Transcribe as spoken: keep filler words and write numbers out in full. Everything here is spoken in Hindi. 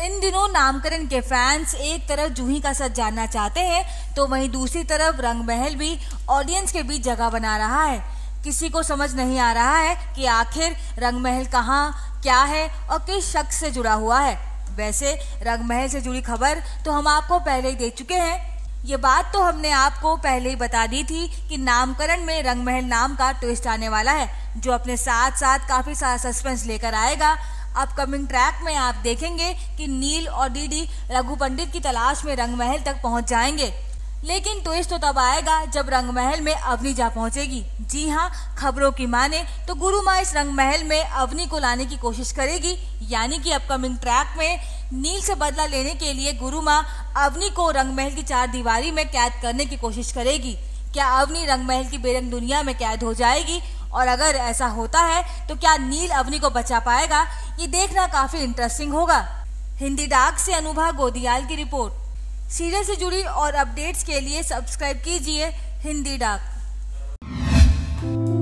इन दिनों नामकरण के फैंस एक तरफ जूही का सच जानना चाहते हैं तो वहीं दूसरी तरफ रंग महल भी ऑडियंस के बीच जगह बना रहा है। किसी को समझ नहीं आ रहा है कि आखिर रंग महल कहाँ, क्या है और किस शख्स से जुड़ा हुआ है। वैसे रंग महल से जुड़ी खबर तो हम आपको पहले ही दे चुके हैं। ये बात तो हमने आपको पहले ही बता दी थी कि नामकरण में रंग महल नाम का ट्विस्ट आने वाला है, जो अपने साथ साथ काफी सारा सस्पेंस लेकर आएगा। अपकमिंग ट्रैक में आप देखेंगे कि नील और डीडी रघु पंडित की तलाश में रंग महल तक पहुंच जाएंगे। लेकिन ट्विस्ट तो तब आएगा जब रंग महल में अवनी जा पहुंचेगी। जी हाँ, खबरों की माने तो गुरु माँ इस रंग महल में अवनी को लाने की कोशिश करेगी। यानी कि अपकमिंग ट्रैक में नील से बदला लेने के लिए गुरु माँ अवनी को रंग महल की चार दीवारी में कैद करने की कोशिश करेगी। क्या अवनी रंग महल की बेरंग दुनिया में कैद हो जाएगी? और अगर ऐसा होता है तो क्या नील अवनी को बचा पाएगा? ये देखना काफी इंटरेस्टिंग होगा। हिंदी डाक से अनुभा गोदियाल की रिपोर्ट। सीरियल से जुड़ी और अपडेट्स के लिए सब्सक्राइब कीजिए हिंदी डाक।